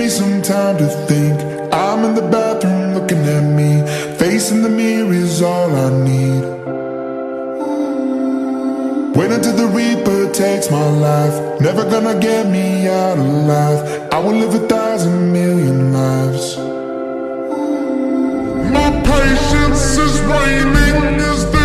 me some time to think. I'm in the bathroom looking at me. Facing the mirror is all I need. Wait until the Reaper takes my life. Never gonna get me out alive. I will live 1,000,000,000 lives. My patience is waning. Is